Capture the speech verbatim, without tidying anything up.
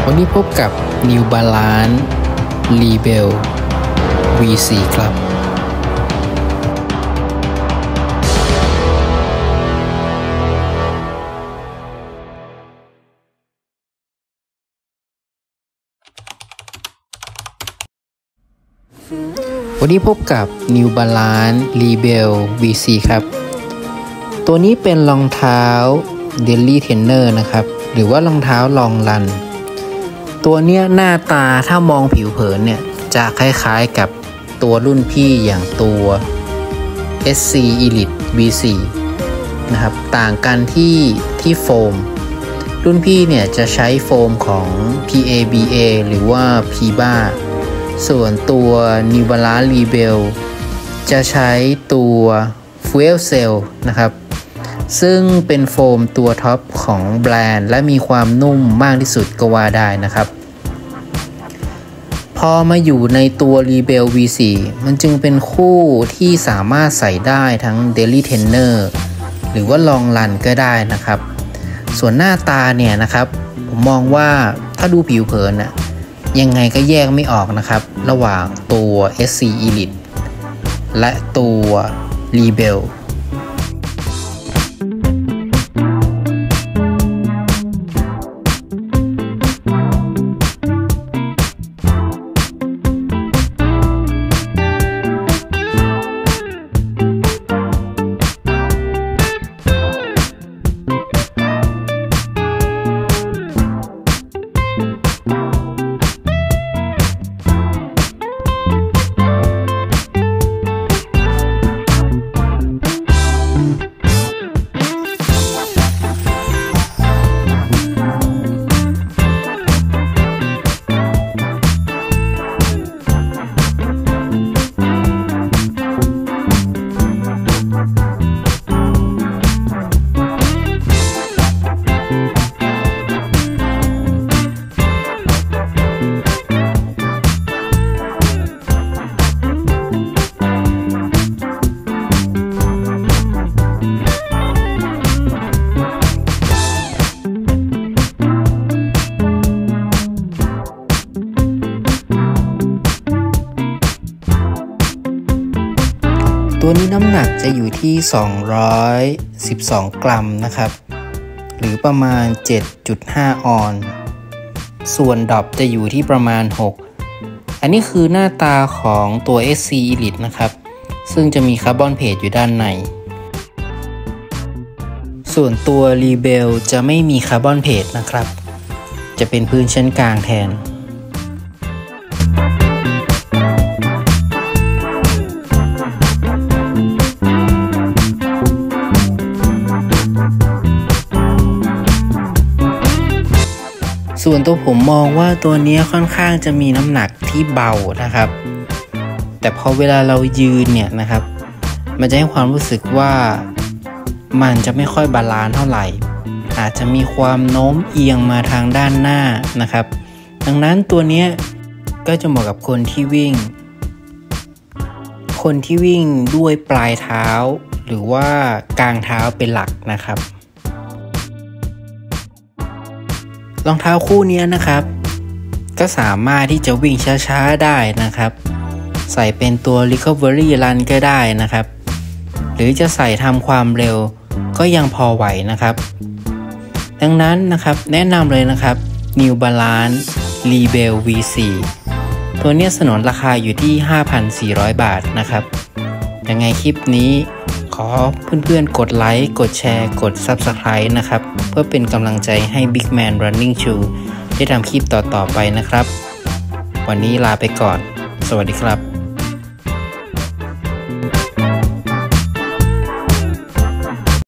วันนี้พบกับ New Balance Rebel วี โฟร์ ครับวันนี้พบกับ New Balance Rebel วี โฟร์ ครับตัวนี้เป็นรองเท้า Daily Trainer นะครับหรือว่ารองเท้าลองรันตัวเนี้ยหน้าตาถ้ามองผิวเผินเนี่ยจะคล้ายๆกับตัวรุ่นพี่อย่างตัว เอส ซี Elite วี โฟร์ นะครับต่างกันที่ที่โฟมรุ่นพี่เนี่ยจะใช้โฟมของ พี เอ บี เอ หรือว่า พี บี เอ ส่วนตัว New Balance Rebel จะใช้ตัว Fuel Cell นะครับซึ่งเป็นโฟมตัวท็อปของแบรนด์และมีความนุ่มมากที่สุดก็ว่าได้นะครับพอมาอยู่ในตัว Rebel วี โฟร์ มันจึงเป็นคู่ที่สามารถใส่ได้ทั้ง Daily Trainer หรือว่า Long Run ก็ได้นะครับส่วนหน้าตาเนี่ยนะครับผมมองว่าถ้าดูผิวเผินน่ะยังไงก็แยกไม่ออกนะครับระหว่างตัว เอส ซี Elite และตัว Rebelตัวนี้น้ำหนักจะอยู่ที่สองร้อยสิบสองกรัมนะครับหรือประมาณ เจ็ดจุดห้า ออนซ์ส่วนดรอปจะอยู่ที่ประมาณหกอันนี้คือหน้าตาของตัว เอส ซี Elite นะครับซึ่งจะมีคาร์บอนเพจอยู่ด้านในส่วนตัว Rebel จะไม่มีคาร์บอนเพจนะครับจะเป็นพื้นชั้นกลางแทนส่วนตัวผมมองว่าตัวนี้ค่อนข้างจะมีน้ำหนักที่เบานะครับแต่พอเวลาเรายืนเนี่ยนะครับมันจะให้ความรู้สึกว่ามันจะไม่ค่อยบาลานซ์เท่าไหร่อาจจะมีความโน้มเอียงมาทางด้านหน้านะครับดังนั้นตัวนี้ก็จะเหมาะกับคนที่วิ่งคนที่วิ่งด้วยปลายเท้าหรือว่ากลางเท้าเป็นหลักนะครับรองเท้าคู่นี้นะครับก็สามารถที่จะวิ่งช้าๆได้นะครับใส่เป็นตัว Recovery Run ก็ได้นะครับหรือจะใส่ทำความเร็วก็ยังพอไหวนะครับดังนั้นนะครับแนะนำเลยนะครับ New Balance Rebel วี โฟร์ ตัวนี้สนนราคาอยู่ที่ ห้าพันสี่ร้อย บาทนะครับยังไงคลิปนี้ขอเพื่อนๆกดไลค์กดแชร์กด ซับสไครบ์ นะครับเพื่อเป็นกำลังใจให้ Big Man Running Shoe ได้ทำคลิปต่อๆไปนะครับวันนี้ลาไปก่อนสวัสดีครับ